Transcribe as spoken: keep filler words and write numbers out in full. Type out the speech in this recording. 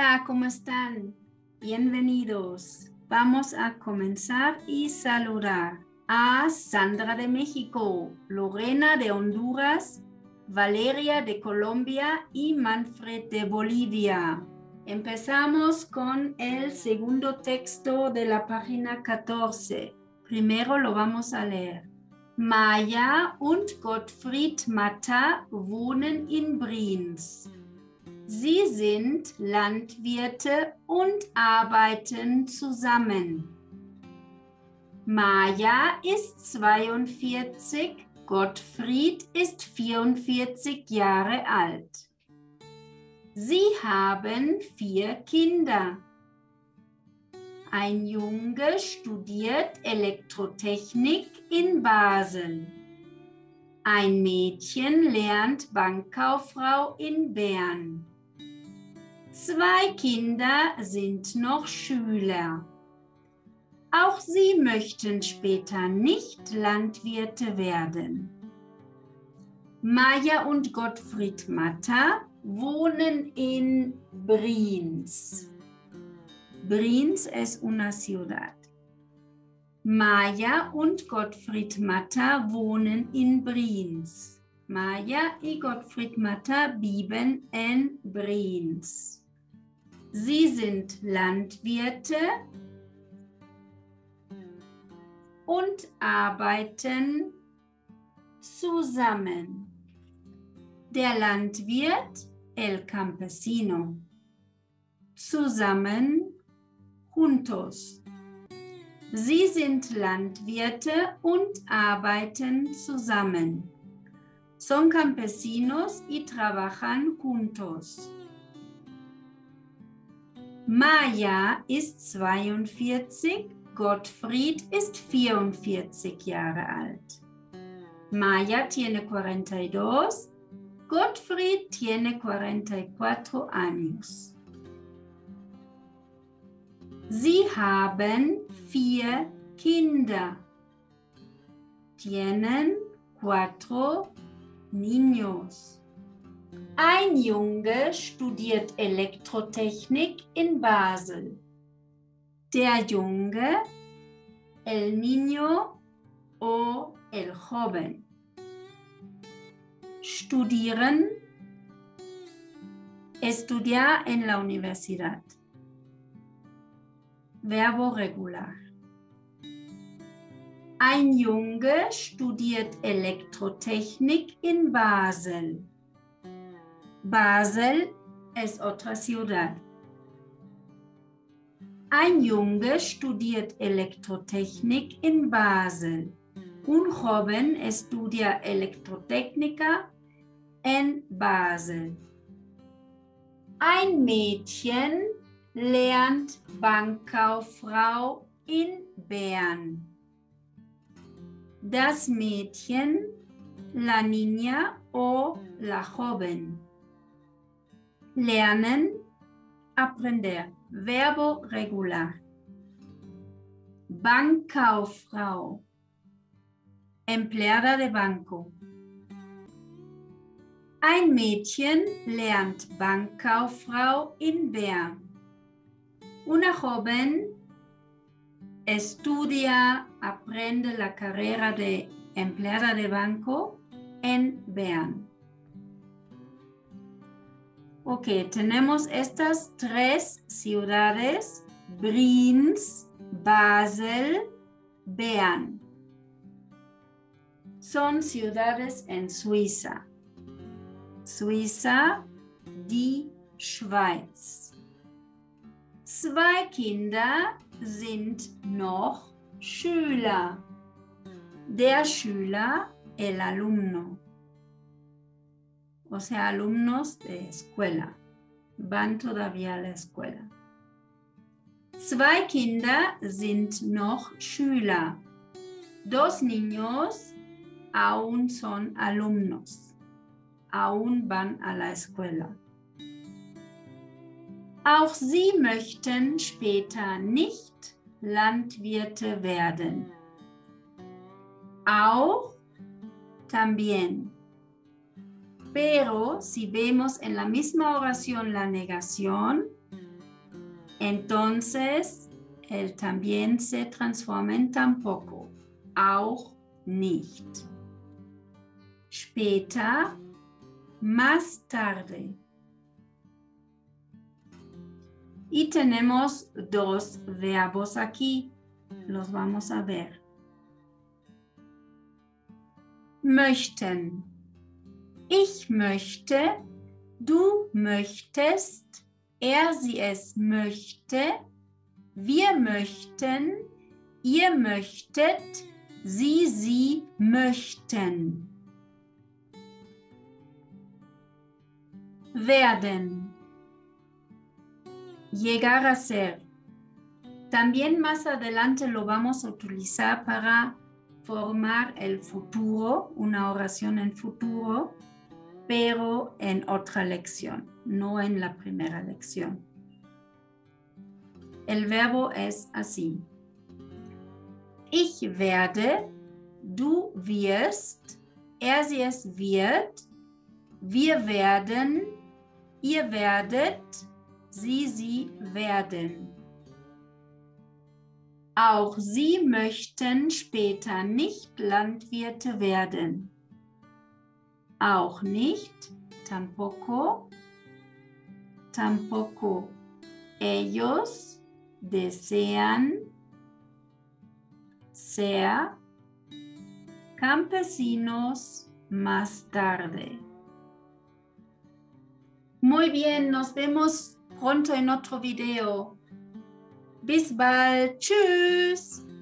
Hola, ¿cómo están? Bienvenidos. Vamos a comenzar y saludar a Sandra de México, Lorena de Honduras, Valeria de Colombia y Manfred de Bolivia. Empezamos con el segundo texto de la página catorce. Primero lo vamos a leer. Maja und Gottfried Matta wohnen in Brienz. Sie sind Landwirte und arbeiten zusammen. Maja ist zweiundvierzig, Gottfried ist vierundvierzig Jahre alt. Sie haben vier Kinder. Ein Junge studiert Elektrotechnik in Basel. Ein Mädchen lernt Bankkauffrau in Bern. Zwei Kinder sind noch Schüler. Auch sie möchten später nicht Landwirte werden. Maja und Gottfried Matta wohnen in Brienz. Brienz es una ciudad. Maja und Gottfried Matta wohnen in Brienz. Maja y Gottfried Matta viven en Brienz. Sie sind Landwirte und arbeiten zusammen. Der Landwirt, el campesino. Zusammen, juntos. Sie sind Landwirte und arbeiten zusammen. Son campesinos y trabajan juntos. Maja ist zweiundvierzig, Gottfried ist vierundvierzig Jahre alt. Maja tiene cuarenta y dos, Gottfried tiene cuarenta y cuatro años. Sie haben vier Kinder. Tienen cuatro niños. Ein Junge studiert Elektrotechnik in Basel. Der Junge, el niño o el joven. Studieren, estudiar en la universidad. Verbo regular. Ein Junge studiert Elektrotechnik in Basel. Basel es otra ciudad. Ein Junge studiert Elektrotechnik in Basel. Un joven estudia electrotécnica en Basel. Ein Mädchen lernt Bankkauffrau in Bern. Das Mädchen, la niña o la joven. Lernen, aprender. Verbo regular. Bankkauffrau. Empleada de banco. Ein Mädchen lernt Bankkauffrau in Bern. Una joven estudia, aprende la carrera de empleada de banco en Bern. Ok, tenemos estas tres ciudades, Brienz, Basel, Bern. Son ciudades en Suiza. Suiza, die Schweiz. Zwei Kinder sind noch Schüler. Der Schüler, el alumno. O sea, alumnos de escuela. Van todavía a la escuela. Zwei Kinder sind noch Schüler. Dos niños aún son alumnos. Aún van a la escuela. Auch sie möchten später nicht Landwirte werden. Auch, también. Pero si vemos en la misma oración la negación, Entonces, él también se transforma en tampoco. Auch nicht. Später, más tarde. Y tenemos dos verbos aquí. Los vamos a ver. Möchten. Ich möchte, du möchtest, er, sie, es möchte, wir möchten, ihr möchtet, sie, sie möchten. Werden. Llegar a ser. También más adelante lo vamos a utilizar para formar el futuro, una oración en futuro, pero en otra lección, no en la primera lección. El verbo es así. Ich werde, du wirst, er, sie, es wird, wir werden, ihr werdet, sie, sie werden. Auch sie möchten später nicht Landwirte werden. Auch nicht, tampoco, tampoco. Ellos desean ser campesinos más tarde. Muy bien, nos vemos pronto en otro video. Bis bald. Tschüss.